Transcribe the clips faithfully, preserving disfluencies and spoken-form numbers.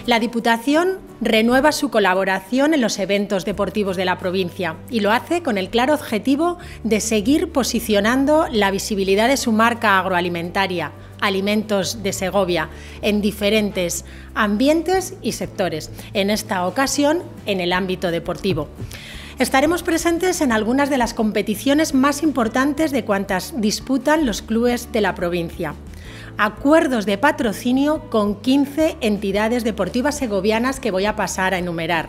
La Diputación renueva su colaboración en los eventos deportivos de la provincia y lo hace con el claro objetivo de seguir posicionando la visibilidad de su marca agroalimentaria, Alimentos de Segovia, en diferentes ambientes y sectores, en esta ocasión en el ámbito deportivo. Estaremos presentes en algunas de las competiciones más importantes de cuantas disputan los clubes de la provincia. Acuerdos de patrocinio con quince entidades deportivas segovianas que voy a pasar a enumerar.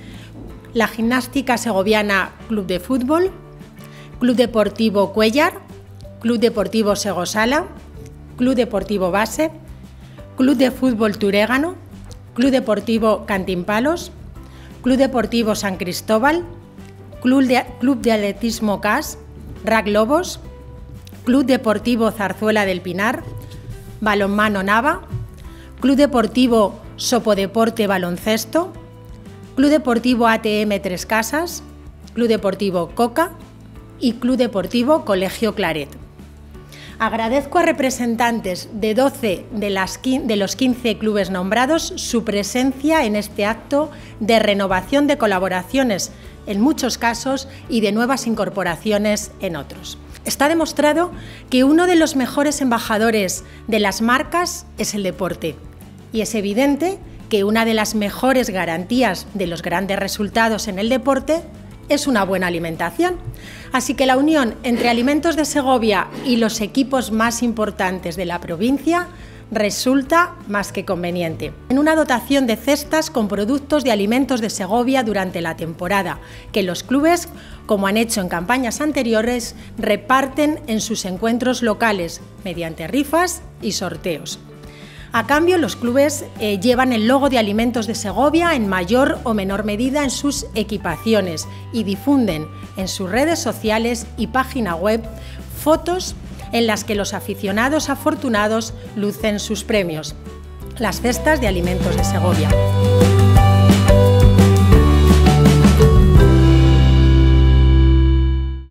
La Gimnástica Segoviana Club de Fútbol, Club Deportivo Cuéllar, Club Deportivo Segosala, Club Deportivo Base, Club de Fútbol Turégano, Club Deportivo Cantimpalos, Club Deportivo San Cristóbal, Club de, Club de Atletismo C A S, R A C Lobos, Club Deportivo Zarzuela del Pinar, Balonmano Nava, Club Deportivo Sopodeporte Baloncesto, Club Deportivo A T M Tres Casas, Club Deportivo Coca y Club Deportivo Colegio Claret. Agradezco a representantes de doce de, las, de los quince clubes nombrados su presencia en este acto de renovación de colaboraciones en muchos casos y de nuevas incorporaciones en otros. Está demostrado que uno de los mejores embajadores de las marcas es el deporte y es evidente que una de las mejores garantías de los grandes resultados en el deporte es una buena alimentación. Así que la unión entre Alimentos de Segovia y los equipos más importantes de la provincia resulta más que conveniente. En una dotación de cestas con productos de Alimentos de Segovia durante la temporada, que los clubes, como han hecho en campañas anteriores, reparten en sus encuentros locales mediante rifas y sorteos. A cambio, los clubes eh, llevan el logo de Alimentos de Segovia en mayor o menor medida en sus equipaciones y difunden en sus redes sociales y página web fotos en las que los aficionados afortunados lucen sus premios, las cestas de Alimentos de Segovia.